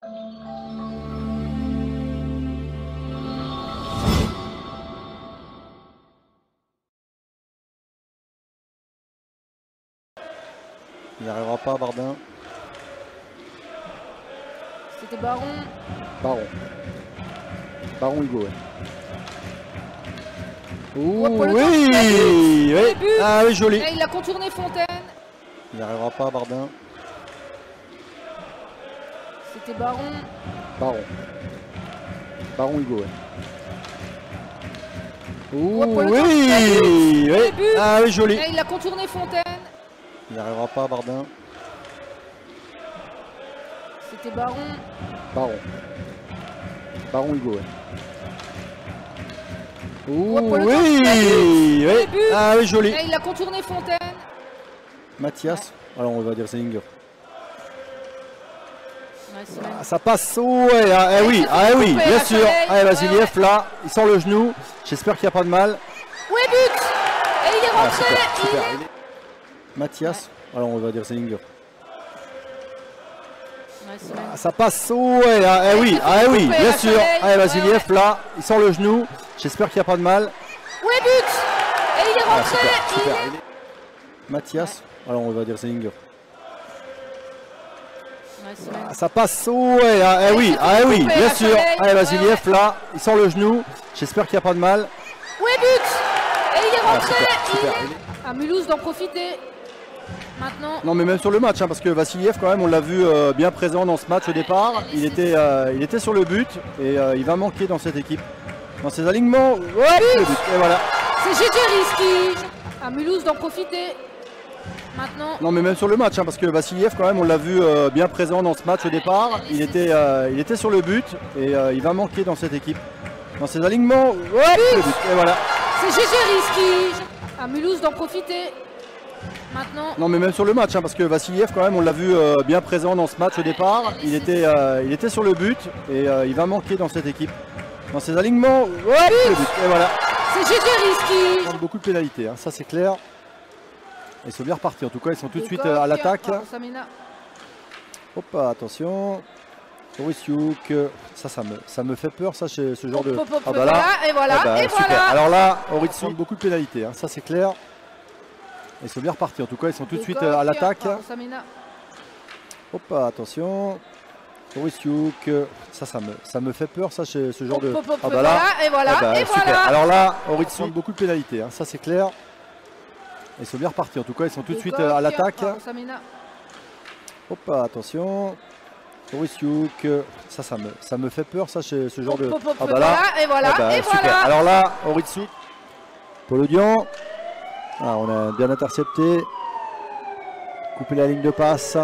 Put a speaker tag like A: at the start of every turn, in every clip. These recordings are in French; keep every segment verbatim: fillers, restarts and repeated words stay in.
A: Il n'y arrivera pas, Bardin.
B: C'était Baron.
A: Baron. Baron Hugo, ouais. Ouh,
B: Oh,
A: oui, oui.
B: oui.
A: Ah oui, joli.
B: Et il a contourné Fontaine.
A: Il n'y arrivera pas, Bardin.
B: C'était Baron.
A: Baron. Baron Hugo, ouais. Ouh,
B: Oh,
A: oui, oui. Ah oui, joli.
B: Et il a contourné Fontaine.
A: Il n'y arrivera pas, Bardin.
B: C'était Baron.
A: Baron. Baron Hugo, ouais. Ouh,
B: Oh,
A: oui, oui. Ah oui, joli.
B: Et il a contourné Fontaine.
A: Mathias. Alors on va dire Zellinger.
B: Ouais, c'est même-
A: Ah, ça passe. Oh, ouais, ah, eh oui, ah, eh oui,
B: coupé,
A: bien
B: la
A: sûr.
B: soleil.
A: Allez,
B: Ouais,
A: Vasiliev,
B: ouais.
A: là, il sort le genou. J'espère qu'il n'y a pas de mal.
B: Ouais, but. Et il est
A: Ah,
B: rentré.
A: super,
B: il
A: super.
B: est-
A: Il est- Mathias. Alors on va dire Zellinger.
B: Ouais, c'est même-
A: Ah, ça passe. Oh, ouais, ah, eh oui, ah, eh oui,
B: coupé,
A: bien
B: la
A: sûr.
B: soleil.
A: Allez,
B: Ouais,
A: Vasiliev,
B: ouais.
A: là, il sort le genou. J'espère qu'il n'y a pas de mal.
B: Ouais, but. Et il est
A: Ah,
B: rentré.
A: super,
B: il
A: super.
B: est-
A: Il est- Mathias. Alors on va dire Zellinger.
B: Ouais, c'est même-
A: Ah, ça passe. Oh, ouais, ah, eh oui, ah, eh oui,
B: coupé,
A: bien
B: la
A: sûr.
B: soleil.
A: Allez,
B: Ouais,
A: Vasiliev,
B: ouais.
A: là, il sort le genou. J'espère qu'il n'y a pas de mal.
B: Ouais, but. Et il est
A: Ah,
B: rentré.
A: super,
B: il
A: super.
B: est-
A: Il est-
B: À Mulhouse d'en profiter. Maintenant.
A: Non mais même sur le match, hein, parce que Vassiliev quand même on l'a vu euh, bien présent dans ce match au départ. Il était, euh, il était sur le but et euh, il va manquer dans cette équipe. Dans ses alignements, ouais, le but. Et voilà.
B: C'est Gégeris qui. À Mulhouse d'en profiter. Maintenant.
A: Non mais même sur le match, hein, parce que Vassiliev quand même on l'a vu euh, bien présent dans ce match au départ. Il était, euh, il était sur le but et euh, il va manquer dans cette équipe. Dans ses alignements, ouais, le but. Et voilà.
B: C'est Gégeris qui. À Mulhouse d'en profiter. Maintenant.
A: Non mais même sur le match, hein, parce que Vassiliev quand même on l'a vu euh, bien présent dans ce match au départ. Il était, euh, il était sur le but et euh, il va manquer dans cette équipe. Dans ses alignements, ouais, le but. Et voilà.
B: C'est Gégeris qui.
A: Prendre beaucoup de pénalités, hein, ça c'est clair. Ils sont bien repartis en tout cas, ils sont tout de suite euh, à l'attaque. Hop, attention. Boris Youk, ça, ça me, ça me fait peur, ça, chez ce genre de.
B: Hop, hop,
A: Ah bah là,
B: voilà, et voilà,
A: ah bah,
B: et
A: super.
B: voilà.
A: Alors là, Horitsu, beaucoup de pénalités, hein, ça c'est clair. Ils sont bien repartis en tout cas, ils sont tout de suite euh, à l'attaque. Hop, attention. Boris Youk, ça, ça me, ça me fait peur, ça, chez ce genre
B: Hop,
A: de.
B: hop, hop,
A: Ah bah là,
B: voilà, et voilà,
A: ah bah,
B: et
A: super.
B: voilà.
A: Alors là, Horitsu, beaucoup de pénalités, hein, ça c'est clair. Ils sont bien repartis en tout cas, ils sont tout de suite euh, à l'attaque. Hop, attention. Boris Youk, ça, ça me, ça me fait peur, ça, chez ce genre
B: Hop,
A: de.
B: hop, hop,
A: Ah bah là,
B: voilà, et voilà,
A: ah bah,
B: et
A: super.
B: voilà.
A: Alors là, Horitsu, Polodian. Ah, on a bien intercepté. Couper la ligne de passe.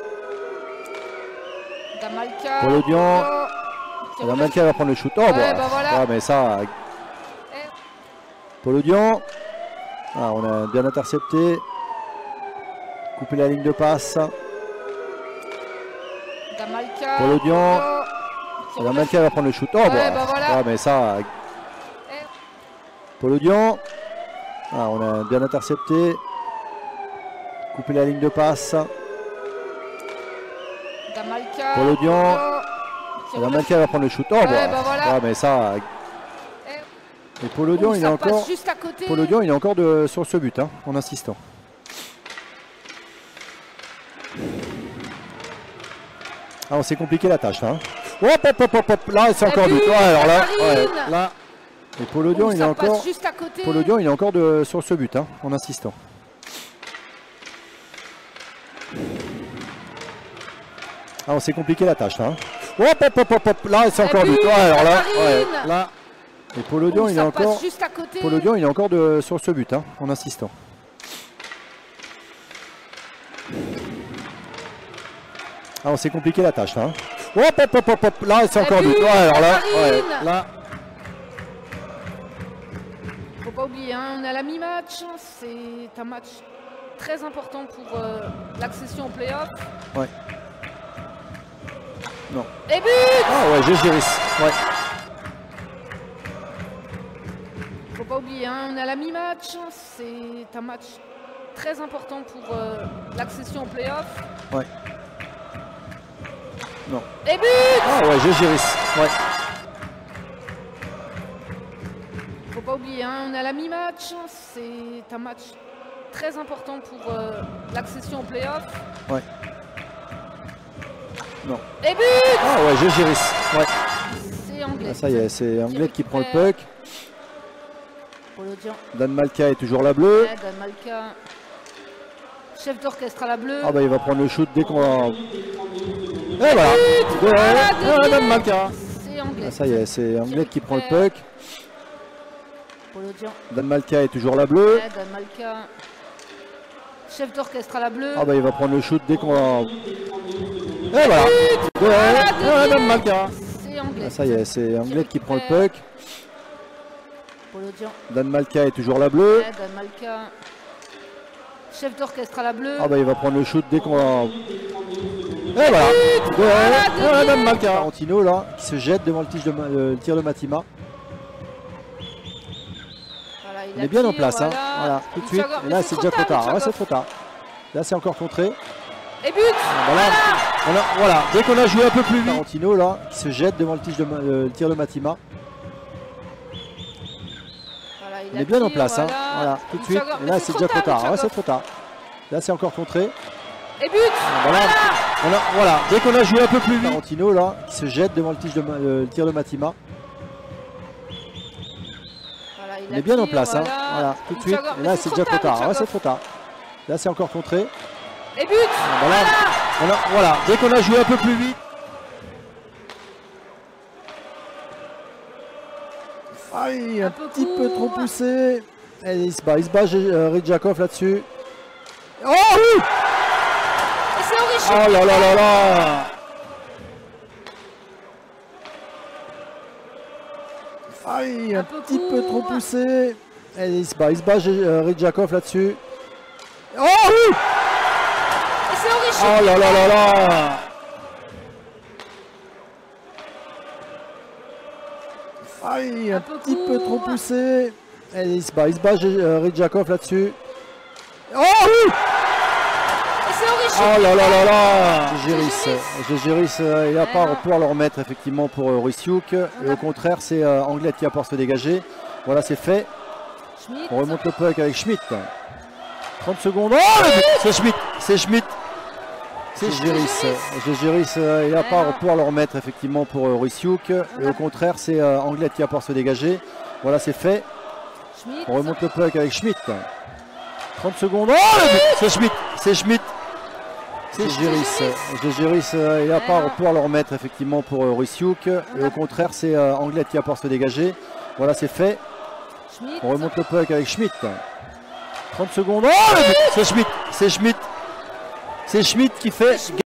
B: Damalka.
A: Polodian.
B: Qui
A: Damalka va prendre le shoot. Oh,
B: Ouais,
A: bah,
B: bah voilà.
A: ah, mais ça. Polodian. Ah, on a bien intercepté. Couper la ligne de passe.
B: Damalka.
A: Polodian. Damalka va prendre le shoot. Oh,
B: Ouais,
A: bah,
B: bah voilà.
A: ah, mais ça. Polodian. Ah, on a bien intercepté. Couper la ligne de passe.
B: Damalka.
A: Polodian. Damalka va prendre le shoot. Oh,
B: Ouais,
A: bah,
B: bah voilà.
A: ah, mais ça. Et Polodian,
B: Ouh,
A: il est
B: ça
A: encore.
B: passe juste à côté.
A: Polodian, il est encore de, sur ce but, hein, en insistant. Ah, on s'est compliqué la tâche là. Hein. Hop, hop, hop, hop, hop. Là, c'est
B: Et
A: encore
B: but,
A: but. Ouais, alors là,
B: Marine.
A: ouais, là. Et Polodian,
B: Ouh,
A: il est
B: ça
A: encore.
B: passe juste à côté.
A: Polodian, il est encore de, sur ce but, hein, en insistant. Ah, on s'est compliqué la tâche là. Hein. Hop, hop, hop, hop, hop. Là, c'est
B: Et
A: encore
B: but,
A: but. Ouais, alors là, ouais,
B: Marine.
A: là. Et Polodian,
B: Ouh,
A: il est
B: ça
A: encore.
B: passe juste à côté.
A: Polodian, il est encore de, sur ce but, hein, en insistant. Ah, on s'est compliqué la tâche là. Hein. Hop, hop, hop, hop, hop. Là, c'est
B: Et
A: encore
B: but,
A: but. Ouais, alors là, ouais,
B: Marine.
A: là.
B: Faut pas oublier, hein, on est à la mi-match. C'est un match très important pour euh, l'accession au play-off.
A: Ouais. Non.
B: Et but.
A: Ah ouais, Gégeris. Ouais.
B: Faut pas oublier, hein, on est à la mi-match. C'est un match très important pour euh, l'accession au play-off.
A: Ouais. Non.
B: Et but!
A: Ah ouais, Gégiris. Ouais.
B: Faut pas oublier, hein, on est à la mi-match. C'est un match très important pour euh, l'accession au play-off.
A: Ouais. Non.
B: Et but!
A: Ah ouais, Gégiris. Ouais.
B: C'est anglais.
A: Ah, ça y est, c'est Anglais qui prend le puck.
B: Polodian.
A: Dan Malka est toujours la bleue.
B: Ouais, Dan Malka. Chef d'orchestre à la bleue.
A: Ah bah il va prendre le shoot dès qu'on va... Et voilà.
B: But,
A: Ouais,
B: voilà,
A: ouais, Dan Malka.
B: C'est anglais.
A: Ah, ça y est, c'est Anglais qui prend le puck.
B: Polodian.
A: Dan Malka est toujours la bleue.
B: Ouais, Dan Malka. Chef d'orchestre à la bleue.
A: Ah bah il va prendre le shoot dès qu'on va... Et voilà.
B: But,
A: Ouais,
B: voilà,
A: ouais, Dan Malka.
B: C'est anglais.
A: Ah, ça y est, c'est Anglais qui prend le puck.
B: Polodian.
A: Dan Malka est toujours la bleue.
B: Ouais, Dan Malka. Chef d'orchestre à la bleue.
A: Ah bah il va prendre le shoot dès qu'on va... Et voilà.
B: But,
A: Ouais,
B: voilà,
A: ouais, Dan Malka. Tarantino là, qui se jette devant le, tige de, euh, le tir de Matima.
B: Voilà,
A: Il est bien en
B: attire,
A: place, hein.
B: voilà.
A: Voilà, tout de suite.
B: Mitchagov,
A: Et là
B: mais
A: c'est déjà trop tard.
B: Mitchagov.
A: Ouais, c'est trop tard. Là c'est encore contré.
B: Et but!
A: Voilà. Voilà. Voilà. Dès qu'on a joué un peu plus vite. Tarantino là, qui se jette devant le, tige de, euh, le tir de Matima.
B: Voilà,
A: Il est bien en
B: attire,
A: place, hein.
B: voilà.
A: Voilà, tout de suite.
B: Mitchagov,
A: Et
B: mais
A: là c'est déjà trop tard. Ouais, c'est trop tard. Là c'est encore contré.
B: Et but!
A: Voilà. Voilà. Voilà. Dès qu'on a joué un peu plus vite. Tarantino là, qui se jette devant le, tige de, euh, le tir de Matima.
B: Voilà,
A: Il est bien en
B: attire,
A: place, hein.
B: voilà.
A: Voilà, tout de suite.
B: Mitchagov,
A: Et
B: mais
A: là c'est déjà trop tard. Ouais,
B: Mitchagov.
A: c'est trop tard. Là c'est encore contré.
B: Et but!
A: Voilà. Voilà. Voilà. Dès qu'on a joué un peu plus vite. Aïe, un,
B: Un peu
A: petit peu trop
B: court.
A: poussé. Et il se bat, il se bat euh, Ridjakov là-dessus. Oh oui!
B: Et c'est Orishik.
A: Oh là là là là! Aïe, un,
B: Un peu
A: petit peu trop
B: court.
A: poussé. Et il se bat, il se bat euh, Ridjakov là-dessus. Oh oui!
B: Et c'est Orishik.
A: Oh là là là là! Aïe, un,
B: Un peu
A: petit peu trop
B: court.
A: poussé. Et il se bat, il se bat euh, Ridjakov là-dessus. Oh oui!
B: Et c'est Orishik.
A: Oh là là là là! Gégiris,
B: Gégiris.
A: Gégiris, euh, il n'a
B: Ouais,
A: pas
B: non.
A: à pouvoir le remettre effectivement pour euh, Rusiuk. Et
B: a-
A: au contraire, c'est euh, Anglette qui apporte se dégager. Voilà, c'est fait.
B: Schmitt.
A: On remonte le puck avec Schmitt. trente secondes. Oh, le but! C'est Schmitt, c'est Schmitt. C'est Gégiris. Gégiris, euh, il n'a
B: Ouais,
A: pas à
B: non.
A: pouvoir le remettre effectivement pour euh, Rusiuk. Et
B: a-
A: au contraire, c'est euh, Anglette qui apporte se dégager. Voilà, c'est fait.
B: Schmitt.
A: On remonte le puck avec Schmitt. trente secondes. Oh, le but! C'est Schmitt, c'est Schmitt. C'est Gégiris. Gégiris, euh, il n'a
B: Ouais,
A: pas à
B: non.
A: pouvoir le remettre effectivement pour euh, Rusiuk. Et
B: a-
A: au contraire, c'est euh, Anglette qui apporte se dégager. Voilà, c'est fait.
B: Schmitt.
A: On remonte le puck avec Schmitt. trente secondes. Oh, le but! C'est Schmitt, c'est Schmitt. C'est Schmitt qui fait